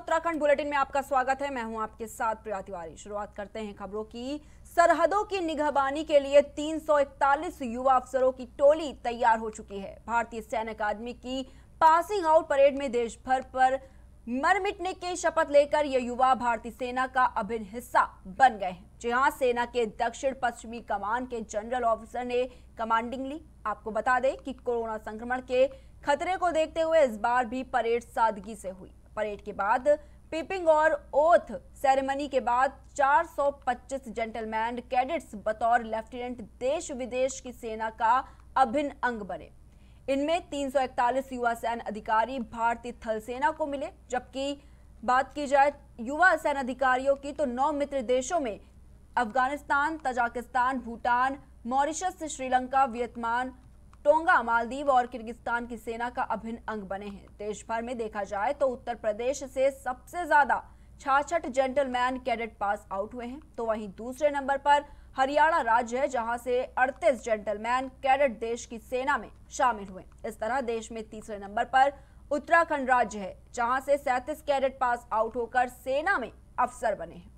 Uttarakhand bulletin में आपका स्वागत है। मैं हूं आपके साथ प्रिया तिवारी। शुरुआत करते हैं खबरों की। सरहदों की निगहबानी के लिए 341 युवा अफसरों की टोली तैयार हो चुकी है। भारतीय सैन्य अकादमी की पासिंग आउट परेड में देश भर पर मर मिटने की शपथ लेकर ये युवा भारतीय सेना का अभिन्न हिस्सा बन गए हैं। जहां सेना के दक्षिण पश्चिमी कमान के जनरल ऑफिसर ने कमांडिंग ली। आपको बता दें कि कोरोना संक्रमण के खतरे को देखते हुए इस बार भी परेड सादगी से हुई। परेड के बाद पीपिंग और ओथ सेरेमनी के बाद 425 जेंटलमैन कैडेट्स बतौर लेफ्टिनेंट देश विदेश की सेना का अभिन्न अंग बने। इनमें 341 युवा सैन्य अधिकारी भारतीय थल सेना को मिले। जबकि बात की जाए युवा सैन्य अधिकारियों की तो 9 मित्र देशों में Afghanistan, Tajikistan, Bhutan, Mauritius, Sri Lanka, Vietnam, Tonga, Maldives और किर्गिस्तान की सेना का अभिन्न अंग बने हैं। देश भर में देखा जाए तो उत्तर प्रदेश से सबसे ज्यादा 66 जेंटलमैन कैडेट पास आउट हुए हैं, तो वहीं दूसरे नंबर पर हरियाणा राज्य है, जहां से 38 जेंटलमैन कैडेट देश की सेना में शामिल हुए। इस तरह देश में तीसरे नंबर पर उत्तराखंड राज्य है, जहां से 37 कैडेट पास आउट होकर सेना में अफसर बने हैं।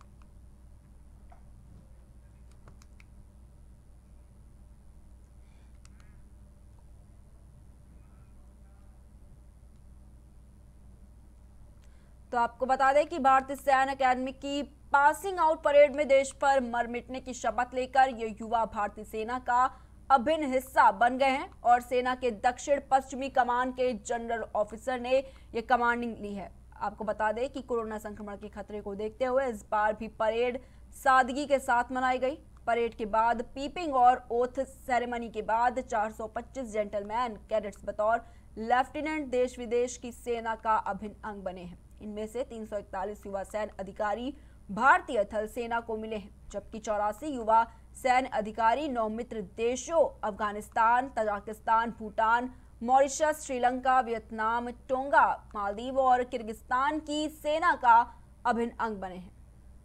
तो आपको बता दें कि भारतीय सैन्य अकादमी की पासिंग आउट परेड में देश पर मर मिटने की शपथ लेकर ये युवा भारतीय सेना का अभिन्न हिस्सा बन गए हैं और सेना के दक्षिण पश्चिमी कमान के जनरल ऑफिसर ने ये कमांडिंग ली है। आपको बता दें कि कोरोना संक्रमण के खतरे को देखते हुए इस बार भी परेड सादगी के साथ मनाई गई। परेड के बाद पीपिंग और ओथ सेरेमनी के बाद 425 जेंटलमैन कैडेट्स बतौर लेफ्टिनेंट देश विदेश की सेना का अभिन्न अंग बने हैं। इनमें से 341 युवा सैन्य अधिकारी भारतीय थल सेना को मिले हैं, जबकि 84 युवा सैन्य अधिकारी 9 मित्र देशों Afghanistan, Tajikistan, Bhutan, Mauritius, Sri Lanka, Vietnam, Tonga, Maldives और किर्गिस्तान की सेना का अभिन्न अंग बने हैं।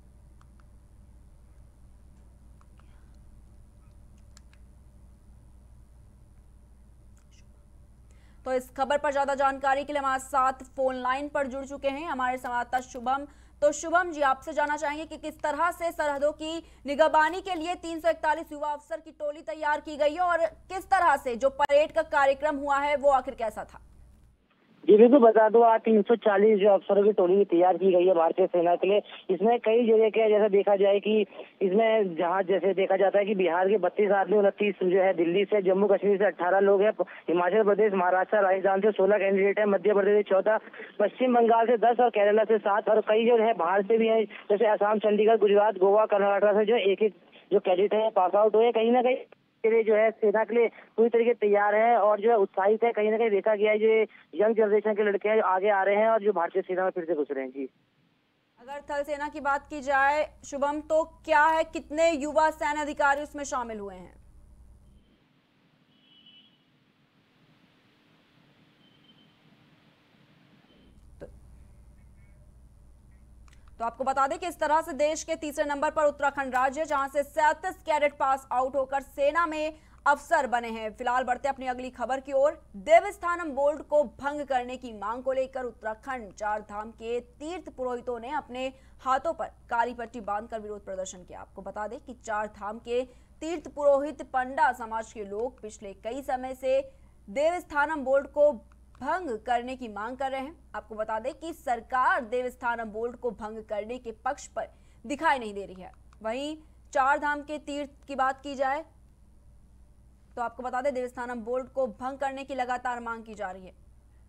तो इस खबर पर ज्यादा जानकारी के लिए हमारे साथ फोन लाइन पर जुड़ चुके हैं हमारे संवाददाता शुभम। तो शुभम जी, आपसे जानना चाहेंगे कि किस तरह से सरहदों की निगहबानी के लिए 341 युवा अफसर की टोली तैयार की गई है और किस तरह से जो परेड का कार्यक्रम हुआ है वो आखिर कैसा था? जी बिल्कुल, बता दो आज 340 जो अफसरों की टोली तैयार की गई है भारतीय सेना के लिए। इसमें कई जगह के जैसा देखा जाए कि इसमें जहां जैसे देखा जाता है कि बिहार के 32 आदमी, 29 जो है दिल्ली से, जम्मू कश्मीर से 18 लोग हैं, हिमाचल प्रदेश, महाराष्ट्र, राजस्थान से 16 कैंडिडेट है, मध्य प्रदेश से 14, पश्चिम बंगाल से 10 और केरला से 7 और कई जो है बाहर से भी है, जैसे असम, चंडीगढ़, गुजरात, गोवा, कर्नाटक से जो एक जो कैडेट है पास आउट हुए। कहीं ना कहीं के लिए जो है सेना के लिए पूरी तरीके तैयार है और जो है उत्साहित है। कहीं ना कहीं देखा गया है जो यंग जनरेशन के लड़के हैं आगे आ रहे हैं और जो भारतीय सेना में फिर से घुस रहे हैं। जी, अगर थल सेना की बात की जाए शुभम, तो क्या है, कितने युवा सैन्य अधिकारी उसमें शामिल हुए हैं? तो आपको बता दें कि इस तरह से देश के तीसरे नंबर पर उत्तराखंड राज्य, जहां से 37 कैडेट पास आउट होकर सेना में अफसर बने हैं। फिलहाल बढ़ते अपनी अगली खबर की ओर। देवस्थानम बोर्ड को भंग करने की मांग को लेकर उत्तराखंड चार धाम के तीर्थ पुरोहितों ने अपने हाथों पर काली पट्टी बांधकर विरोध प्रदर्शन किया। आपको बता दें कि चार धाम के तीर्थ पुरोहित पंडा समाज के लोग पिछले कई समय से देवस्थानम बोर्ड को भंग करने की मांग कर रहे हैं। आपको बता दें कि सरकार देवस्थानम बोर्ड को भंग करने के पक्ष पर दिखाई नहीं दे रही है। वहीं चार धाम के तीर्थ की बात की जाए तो आपको बता दें देवस्थानम बोर्ड को भंग करने की लगातार मांग की जा रही है।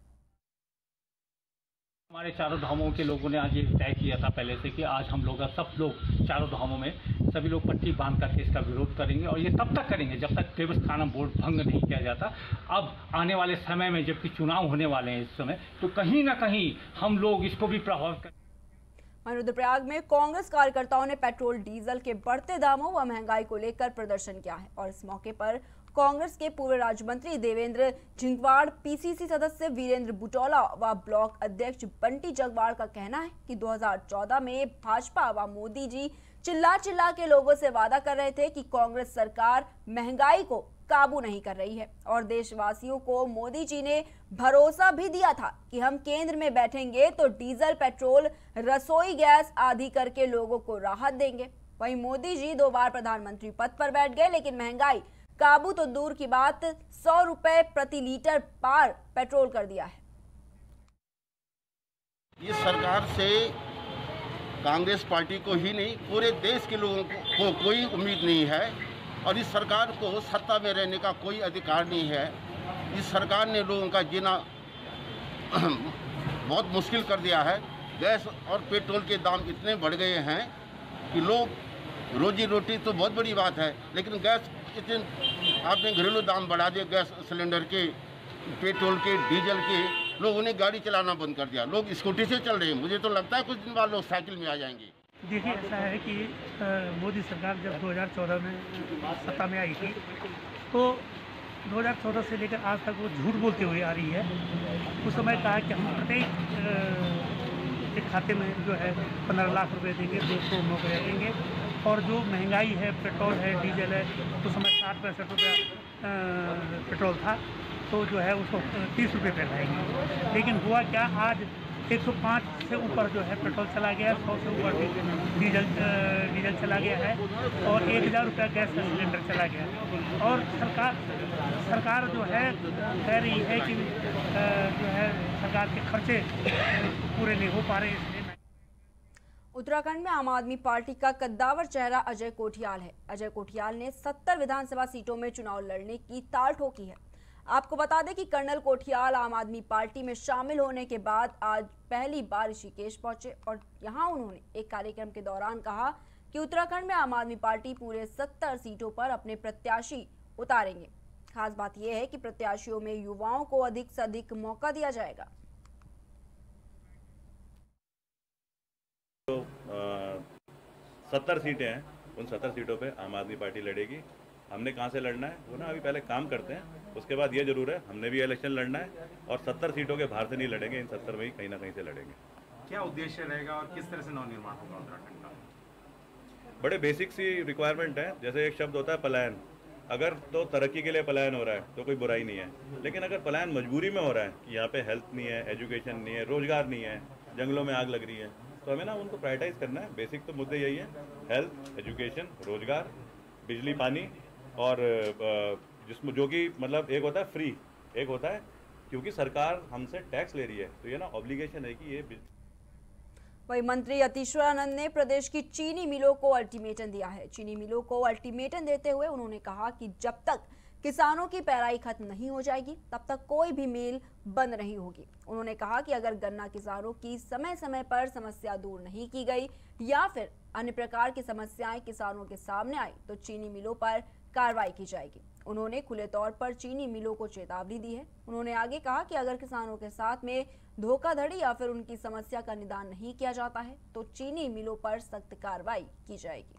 हमारे चारों धामों के लोगों ने आज ये तय किया था पहले से कि आज हम लोग सब लोग चारों धामों में सभी लोग पट्टी बांध करके इसका विरोध करेंगे और ये तब तक करेंगे जब तक देवस्थानम बोर्ड भंग नहीं किया जाता। अब आने वाले समय में जबकि चुनाव होने वाले हैं इस समय, तो कहीं ना कहीं हम लोग इसको भी प्रभावित करें। रुद्रप्रयाग में कांग्रेस कार्यकर्ताओं ने पेट्रोल डीजल के बढ़ते दामों व महंगाई को लेकर प्रदर्शन किया है और इस मौके पर कांग्रेस के पूर्व राज्य मंत्री देवेंद्र झिंकवाड़, पीसीसी सदस्य वीरेंद्र बुटौला व ब्लॉक अध्यक्ष बंटी जगवाड़ का कहना है कि 2014 में भाजपा व मोदी जी चिल्ला चिल्ला के लोगों से वादा कर रहे थे कि कांग्रेस सरकार महंगाई को काबू नहीं कर रही है और देशवासियों को मोदी जी ने भरोसा भी दिया था कि हम केंद्र में बैठेंगे तो डीजल, पेट्रोल, रसोई गैस आदि करके लोगों को राहत देंगे। वहीं मोदी जी 2 बार प्रधानमंत्री पद पर बैठ गए, लेकिन महंगाई काबू तो दूर की बात, 100 रुपए प्रति लीटर पार पेट्रोल कर दिया है। ये सरकार से कांग्रेस पार्टी को ही नहीं, पूरे देश के लोगों को कोई उम्मीद नहीं है और इस सरकार को सत्ता में रहने का कोई अधिकार नहीं है। इस सरकार ने लोगों का जीना बहुत मुश्किल कर दिया है। गैस और पेट्रोल के दाम इतने बढ़ गए हैं कि लोग रोजी रोटी तो बहुत बड़ी बात है, लेकिन गैस इतने आपने घरेलू दाम बढ़ा दिए, गैस सिलेंडर के, पेट्रोल के, डीजल के। लोगों ने गाड़ी चलाना बंद कर दिया, लोग स्कूटी से चल रहे हैं। मुझे तो लगता है कुछ दिन बाद लोग साइकिल में आ जाएंगे। देखिए, ऐसा है कि मोदी सरकार जब 2014 में सत्ता में आई थी तो 2014 से लेकर आज तक वो झूठ बोलते हुए आ रही है। उस समय कहा कि हम प्रत्येक एक खाते में जो है 15 लाख रुपए देंगे, 200 नौकरियाँ देंगे और जो महंगाई है, पेट्रोल है, डीजल है, उस समय 60-65 रुपया पेट्रोल था तो जो है उसको 30 रुपये पे लाएंगे। लेकिन हुआ क्या, आज 105 से ऊपर जो है पेट्रोल चला गया, 100 से ऊपर डीजल चला गया है और 1000 रुपया गैस का सिलेंडर चला गया। और सरकार जो है कह रही है कि जो है सरकार के खर्चे पूरे नहीं हो पा रहे, इसलिए। उत्तराखंड में आम आदमी पार्टी का कद्दावर चेहरा अजय कोठियाल है। अजय कोठियाल ने 70 विधानसभा सीटों में चुनाव लड़ने की ताल ठोकी है। आपको बता दें कि कर्नल कोठियाल आम आदमी पार्टी में शामिल होने के बाद आज पहली बार ऋषिकेश पहुंचे और यहां उन्होंने एक कार्यक्रम के दौरान कहा कि उत्तराखंड में आम आदमी पार्टी पूरे 70 सीटों पर अपने प्रत्याशी उतारेंगे। खास बात यह है कि प्रत्याशियों में युवाओं को अधिक से अधिक मौका दिया जाएगा। 70 सीटें हैं, उन 70 सीटों पे आम आदमी पार्टी लड़ेगी। हमने कहाँ से लड़ना है वो ना अभी पहले काम करते हैं, उसके बाद ये जरूर है हमने भी इलेक्शन लड़ना है और 70 सीटों के बाहर से नहीं लड़ेंगे, इन 70 में ही कहीं ना कहीं से लड़ेंगे। क्या उद्देश्य रहेगा और किस तरह से नवनिर्माण होगा उत्तराखंड का? बड़े बेसिक सी रिक्वायरमेंट है। जैसे एक शब्द होता है पलायन, अगर तो तरक्की के लिए पलायन हो रहा है तो कोई बुराई नहीं है, लेकिन अगर पलायन मजबूरी में हो रहा है कि यहाँ पे हेल्थ नहीं है, एजुकेशन नहीं है, रोजगार नहीं है, जंगलों में आग लग रही है, तो हमें ना उनको प्रायोरिटाइज करना है। बेसिक तो मुद्दे यही है, हेल्थ, एजुकेशन, रोजगार, बिजली, पानी और जिसमें जो कि मतलब एक होता है फ्री, एक होता है क्योंकि सरकार हमसे टैक्स ले रही है तो ये ना ऑब्लिगेशन है कि ये। वही मंत्री अतीश्वरानंद ने प्रदेश की चीनी मिलों को अल्टीमेटम दिया है। चीनी मिलों को अल्टीमेटम देते हुए उन्होंने कहा कि जब तक किसानों की पेराई खत्म नहीं हो जाएगी तब तक कोई भी मिल बंद नहीं होगी। उन्होंने कहा कि अगर गन्ना किसानों की समय समय पर समस्या दूर नहीं की गई या फिर अन्य प्रकार की समस्याएं किसानों के सामने आई तो चीनी मिलों पर कार्रवाई की जाएगी। उन्होंने खुले तौर पर चीनी मिलों को चेतावनी दी है। उन्होंने आगे कहा कि अगर किसानों के साथ में धोखाधड़ी या फिर उनकी समस्या का निदान नहीं किया जाता है तो चीनी मिलों पर सख्त कार्रवाई की जाएगी।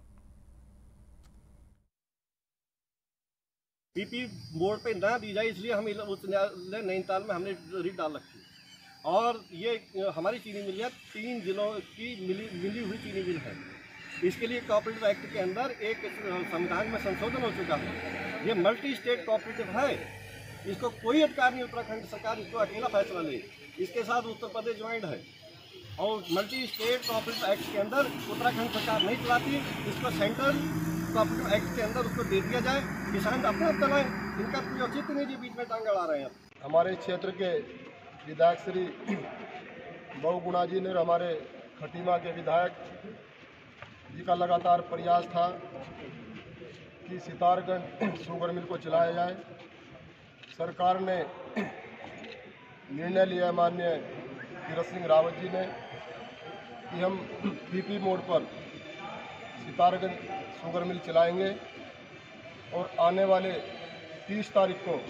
पीपी बोर्ड पे ना दी जाए इसलिए हम उच्च न्यायालय नैनीताल में हमने रिट डाल रखी और ये हमारी चीनी मिल 3 जिलों की मिली हुई चीनी मिल है। इसके लिए कोऑपरेटिव एक्ट के अंदर एक संविधान में संशोधन हो चुका है। ये मल्टी स्टेट कोऑपरेटिव है, इसको कोई अधिकार नहीं उत्तराखंड सरकार इसको अकेला फैसला ले। इसके साथ उत्तर प्रदेश ज्वाइंट है और मल्टी स्टेट कोऑपरेटिव एक्ट के अंदर उत्तराखंड सरकार नहीं चलाती, इसको सेंट्रल कोऑपरेटिव एक्ट के अंदर उसको दे दिया जाए, किसान अपने आप चलाएं, इनका कोई औचित्य नहीं जी बीच में टांग अड़ा रहे हैं। हमारे क्षेत्र के विधायक श्री बहुगुणा जी ने, हमारे खटीमा के विधायक जी का लगातार प्रयास था कि सितारगंज शुगर मिल को चलाया जाए। सरकार ने निर्णय लिया माननीय तीरथ सिंह रावत जी ने कि हम पीपी मोड पर सितारगंज शुगर मिल चलाएंगे और आने वाले 30 तारीख को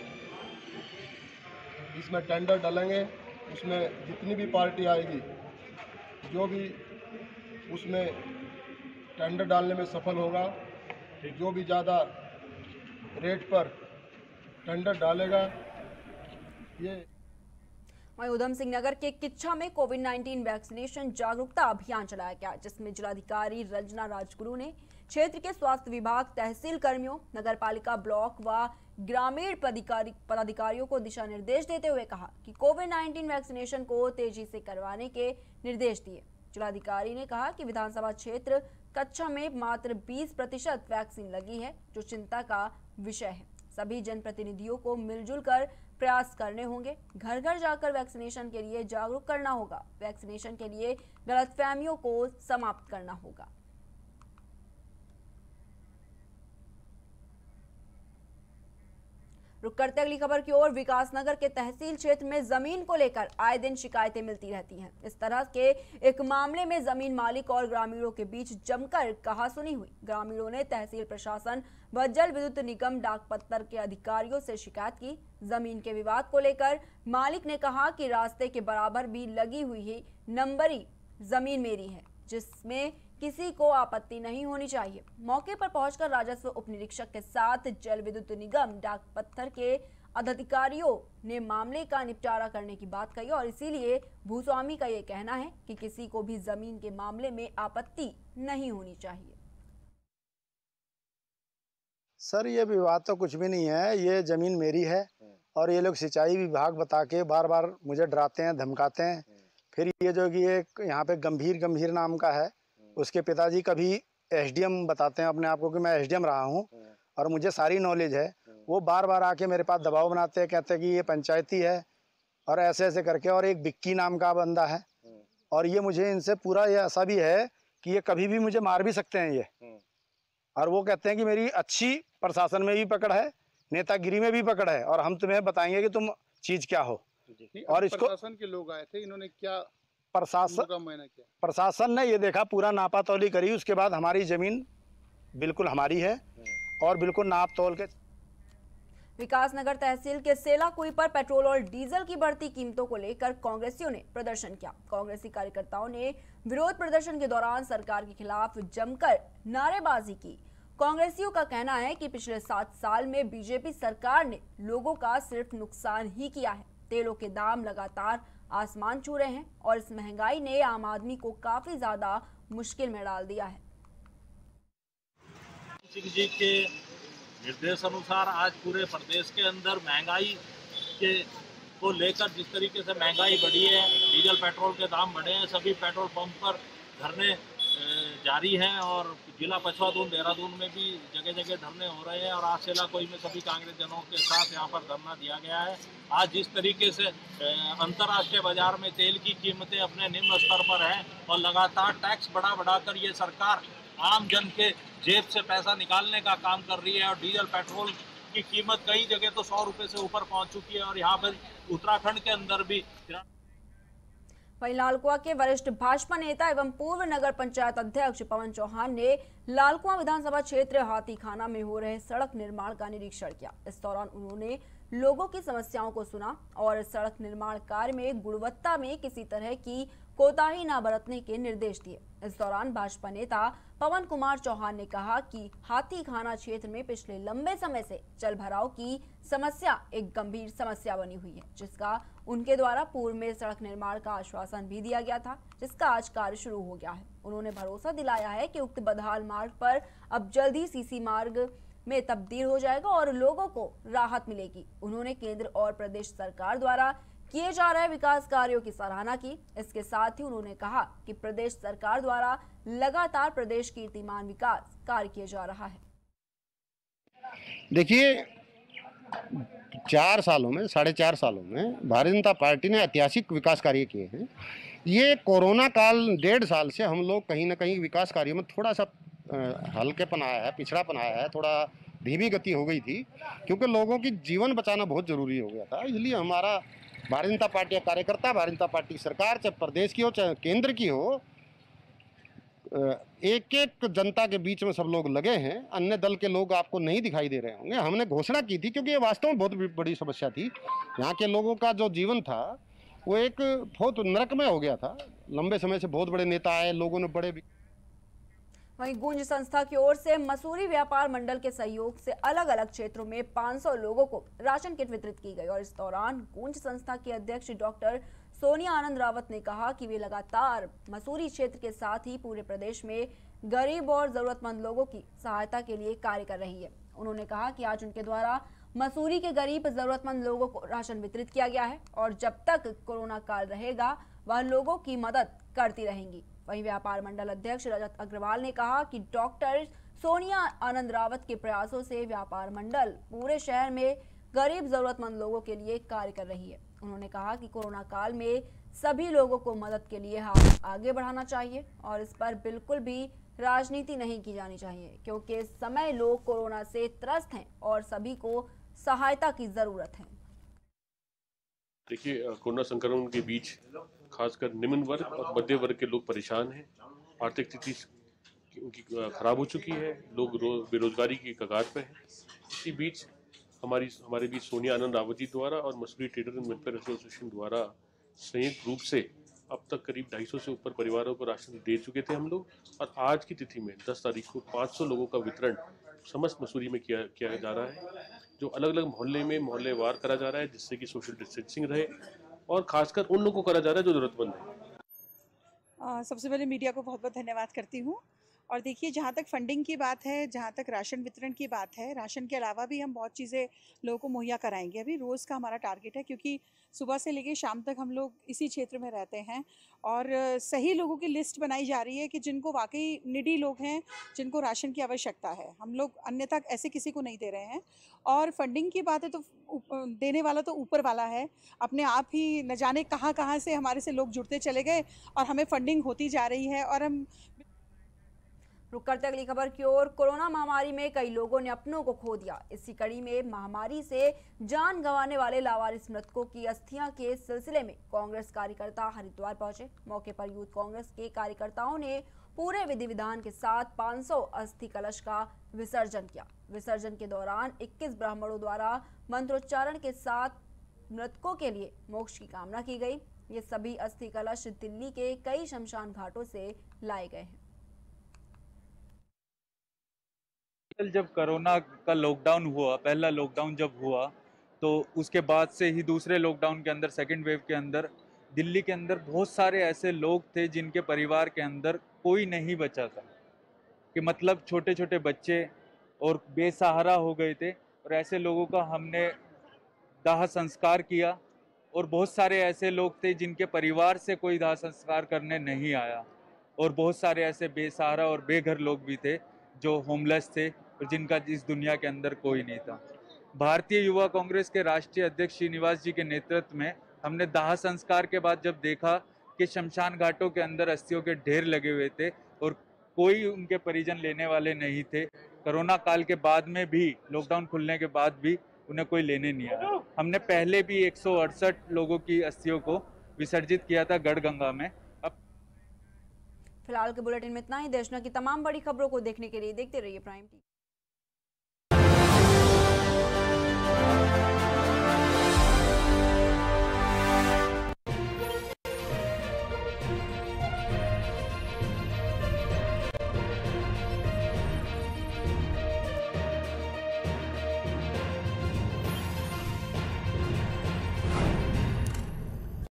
इसमें टेंडर डालेंगे। उसमें जितनी भी पार्टी आएगी, जो भी उसमें टेंडर डालने में सफल होगा, जो भी ज़्यादा रेट पर टेंडर डालेगा। ये वहीं उधम सिंह नगर के किच्छा में कोविड-19 वैक्सीनेशन जागरूकता अभियान चलाया गया, जिसमें जिलाधिकारी रंजना राजगुरु ने क्षेत्र के स्वास्थ्य विभाग, तहसील कर्मियों, नगरपालिका, ब्लॉक व ग्रामीण पदाधिकारियों को दिशा निर्देश देते हुए कहा कि कोविड-19 वैक्सीनेशन को तेजी से करवाने के निर्देश दिए। जिलाधिकारी ने कहा कि विधानसभा क्षेत्र कच्चा में मात्र 20% वैक्सीन लगी है, जो चिंता का विषय है। सभी जनप्रतिनिधियों को मिलजुल कर प्रयास करने होंगे। घर घर जाकर वैक्सीनेशन के लिए जागरूक करना होगा। वैक्सीनेशन के लिए गलतफहमियों को समाप्त करना होगा। रुक करते अगली खबर की ओर। विकासनगर के तहसील क्षेत्र में जमीन को लेकर आए दिन शिकायतें मिलती रहती हैं। इस तरह के एक मामले में जमीन मालिक और ग्रामीणों के बीच जमकर कहासुनी हुई। ग्रामीणों ने तहसील प्रशासन व जल विद्युत निगम डाकपत्तर के अधिकारियों से शिकायत की। जमीन के विवाद को लेकर मालिक ने कहा कि रास्ते के बराबर भी लगी हुई है नंबरी जमीन मेरी है, जिसमें किसी को आपत्ति नहीं होनी चाहिए। मौके पर पहुंचकर राजस्व उप निरीक्षक के साथ जल विद्युत निगम डाकपत्तर के अधिकारियों ने मामले का निपटारा करने की बात कही और इसीलिए भूस्वामी का ये कहना है कि किसी को भी जमीन के मामले में आपत्ति नहीं होनी चाहिए। सर, ये विवाद तो कुछ भी नहीं है। ये जमीन मेरी है और ये लोग सिंचाई विभाग बता के बार बार मुझे डराते हैं, धमकाते हैं। फिर ये जो कि एक यहाँ पे गंभीर नाम का है, उसके पिताजी कभी एसडीएम बताते हैं अपने आप को कि मैं एसडीएम रहा हूँ और मुझे सारी नॉलेज है। वो बार बार आके मेरे पास दबाव बनाते हैं, कहते हैं कि ये पंचायती है और ऐसे ऐसे करके। और एक बिक्की नाम का बंदा है और ये मुझे इनसे पूरा ये ऐसा भी है कि ये कभी भी मुझे मार भी सकते हैं ये। और वो कहते हैं कि मेरी अच्छी प्रशासन में भी पकड़ है, नेतागिरी में भी पकड़ है और हम तुम्हें बताएंगे कि तुम चीज क्या हो। और इसको प्रशासन के लोग आए थे, इन्होंने क्या प्रशासन ने ये देखा, पूरा नापा तौली करी, उसके बाद हमारी जमीन बिल्कुल हमारी है और बिल्कुल नाप तौल के। विकासनगर तहसील के सेलाकुई पर पेट्रोल और डीजल की बढ़ती कीमतों को लेकर कांग्रेसियों ने प्रदर्शन किया। कांग्रेसी कार्यकर्ताओं ने विरोध प्रदर्शन के दौरान सरकार के खिलाफ जमकर नारेबाजी की। कांग्रेसियों का कहना है कि पिछले 7 साल में बीजेपी सरकार ने लोगों का सिर्फ नुकसान ही किया है। तेलों के दाम लगातार आसमान छू रहे हैं और इस महंगाई ने आम आदमी को काफी ज्यादा मुश्किल में डाल दिया है। सिंह जी के निर्देश अनुसार आज पूरे प्रदेश के अंदर महंगाई के को लेकर जिस तरीके से महंगाई बढ़ी है, डीजल पेट्रोल के दाम बढ़े हैं, सभी पेट्रोल पंप पर धरने जारी हैं और जिला पछवादून देहरादून में भी जगह जगह धरने हो रहे हैं और आज सेलाकुई में सभी कांग्रेस जनों के साथ यहाँ पर धरना दिया गया है। आज जिस तरीके से अंतर्राष्ट्रीय बाजार में तेल की कीमतें अपने निम्न स्तर पर हैं और लगातार टैक्स बढ़ाकर ये सरकार आम जन के जेब से पैसा निकालने का काम कर रही है और डीजल पेट्रोल की कीमत कई जगह तो 100 रुपये से ऊपर पहुँच चुकी है और यहाँ पर उत्तराखंड के अंदर भी। वहीं लालकुआं के वरिष्ठ भाजपा नेता एवं पूर्व नगर पंचायत अध्यक्ष पवन चौहान ने लालकुआं विधानसभा क्षेत्र हाथीखाना में हो रहे सड़क निर्माण का निरीक्षण किया। इस दौरान उन्होंने लोगों की समस्याओं को सुना और सड़क निर्माण कार्य में गुणवत्ता में किसी तरह की कोताही न बरतने के निर्देश दिए। इस दौरान भाजपा नेता पवन कुमार चौहान ने कहा कि हाथीखाना क्षेत्र में पिछले लंबे समय से जल भराव की समस्या एक गंभीर समस्या बनी हुई है, जिसका उनके द्वारा पूर्व में सड़क निर्माण का आश्वासन भी दिया गया था, जिसका आज कार्य शुरू हो गया है। उन्होंने भरोसा दिलाया है कि उक्त बदहाल मार्ग पर अब जल्द ही सीसी मार्ग में तब्दील हो जाएगा और लोगों को राहत मिलेगी। उन्होंने केंद्र और प्रदेश सरकार द्वारा किए जा रहे विकास कार्यों की सराहना की। इसके साथ ही उन्होंने कहा कि प्रदेश सरकार द्वारा लगातार प्रदेश कीर्तिमान विकास कार्य किया जा रहा है। देखिए, 4 सालों में 4.5 सालों में भारतीय जनता पार्टी ने ऐतिहासिक विकास कार्य किए हैं। ये कोरोना काल 1.5 साल से हम लोग कहीं ना कहीं विकास कार्यों में थोड़ा सा हल्केपन आया है, पिछड़ापन आया है, थोड़ा धीमी गति हो गई थी, क्योंकि लोगों की जीवन बचाना बहुत ज़रूरी हो गया था। इसलिए हमारा भारतीय जनता पार्टी का कार्यकर्ता, भारतीय जनता पार्टी की सरकार, चाहे प्रदेश की हो चाहे केंद्र की हो, एक एक जनता के बीच में सब लोग लगे हैं। अन्य दल के लोग आपको नहीं दिखाई दे रहे होंगे। हमने घोषणा की थी क्योंकि ये वास्तव में बहुत बड़ी समस्या थी। यहाँ के लोगों का जो जीवन था वो एक बहुत नरकमय हो गया था। लंबे समय से बहुत बड़े नेता आए, लोगों ने बड़े। वहीं गूंज संस्था की ओर से मसूरी व्यापार मंडल के सहयोग से अलग अलग क्षेत्रों में 500 लोगों को राशन किट वितरित की गई और इस दौरान गूंज संस्था की अध्यक्ष डॉक्टर सोनिया आनंद रावत ने कहा कि वे लगातार मसूरी क्षेत्र के साथ ही पूरे प्रदेश में गरीब और जरूरतमंद लोगों की सहायता के लिए कार्य कर रही है। उन्होंने कहा कि आज उनके द्वारा मसूरी के गरीब जरूरतमंद लोगों को राशन वितरित किया गया है और जब तक कोरोना काल रहेगा वह लोगों की मदद करती रहेंगी। वहीं व्यापार मंडल अध्यक्ष रजत अग्रवाल ने कहा कि डॉक्टर सोनिया आनंद रावत के प्रयासों से व्यापार मंडल पूरे शहर में गरीब जरूरतमंद लोगों के लिए कार्य कर रही है। उन्होंने कहा कि कोरोना काल में सभी लोगों को मदद के लिए हाथ आगे बढ़ाना चाहिए और इस पर बिल्कुल भी राजनीति नहीं की जानी चाहिए, क्योंकि इस समय लोग कोरोना से त्रस्त हैं और सभी को सहायता की जरूरत है। देखिए, कोरोना संक्रमण के बीच खासकर निम्न वर्ग और मध्य वर्ग के लोग परेशान हैं। आर्थिक स्थिति उनकी खराब हो चुकी है, लोग बेरोजगारी की कगार पर हैं। इसी बीच हमारे बीच सोनिया आनंद रावत जी द्वारा और Mussoorie trader and welfare association द्वारा संयुक्त रूप से अब तक करीब 250 से ऊपर परिवारों को राशन दे चुके थे हम लोग, और आज की तिथि में 10 तारीख को 500 लोगों का वितरण समस्त मसूरी में किया जा रहा है, जो अलग अलग मोहल्ले में मोहल्लेवार करा जा रहा है, जिससे कि सोशल डिस्टेंसिंग रहे और खासकर उन लोगों को करा जा रहा है जो जरूरतमंद है। सबसे पहले मीडिया को बहुत बहुत धन्यवाद करती हूँ। और देखिए, जहाँ तक फंडिंग की बात है, जहाँ तक राशन वितरण की बात है, राशन के अलावा भी हम बहुत चीज़ें लोगों को मुहैया कराएंगे। अभी रोज़ का हमारा टारगेट है, क्योंकि सुबह से लेकर शाम तक हम लोग इसी क्षेत्र में रहते हैं और सही लोगों की लिस्ट बनाई जा रही है कि जिनको वाकई निडी लोग हैं, जिनको राशन की आवश्यकता है। हम लोग अन्यथा ऐसे किसी को नहीं दे रहे हैं। और फंडिंग की बात है तो देने वाला तो ऊपर वाला है। अपने आप ही न जाने कहाँ से हमारे से लोग जुड़ते चले गए और हमें फंडिंग होती जा रही है। और हम रुक करते अगली खबर की ओर। कोरोना महामारी में कई लोगों ने अपनों को खो दिया। इसी कड़ी में महामारी से जान गंवाने वाले लावारिस मृतकों की अस्थियां के सिलसिले में कांग्रेस कार्यकर्ता हरिद्वार पहुंचे। मौके पर यूथ कांग्रेस के कार्यकर्ताओं ने पूरे विधि विधान के साथ 500 अस्थि कलश का विसर्जन किया। विसर्जन के दौरान 21 ब्राह्मणों द्वारा मंत्रोच्चारण के साथ मृतकों के लिए मोक्ष की कामना की गई। ये सभी अस्थि कलश दिल्ली के कई शमशान घाटों से लाए गए हैं। जब कोरोना का लॉकडाउन हुआ, पहला लॉकडाउन जब हुआ, तो उसके बाद से ही दूसरे लॉकडाउन के अंदर, सेकेंड वेव के अंदर, दिल्ली के अंदर बहुत सारे ऐसे लोग थे जिनके परिवार के अंदर कोई नहीं बचा था, कि मतलब छोटे छोटे बच्चे और बेसहारा हो गए थे। और ऐसे लोगों का हमने दाह संस्कार किया। और बहुत सारे ऐसे लोग थे जिनके परिवार से कोई दाह संस्कार करने नहीं आया। और बहुत सारे ऐसे बेसहारा और बेघर लोग भी थे जो होमलेस थे और जिनका इस दुनिया के अंदर कोई नहीं था। भारतीय युवा कांग्रेस के राष्ट्रीय अध्यक्ष श्रीनिवास जी के नेतृत्व में हमने दाह संस्कार के बाद जब देखा कि शमशान घाटों के अंदर अस्थियों के ढेर लगे हुए थे और कोई उनके परिजन लेने वाले नहीं थे, कोरोना काल के बाद में भी, लॉकडाउन खुलने के बाद भी उन्हें कोई लेने नहीं आया। हमने पहले भी 168 लोगों की अस्थियों को विसर्जित किया था गढ़गंगा में। फिलहाल के बुलेटिन में इतना ही। देश दुनिया की तमाम बड़ी खबरों को देखने के लिए देखते रहिए प्राइम टीवी।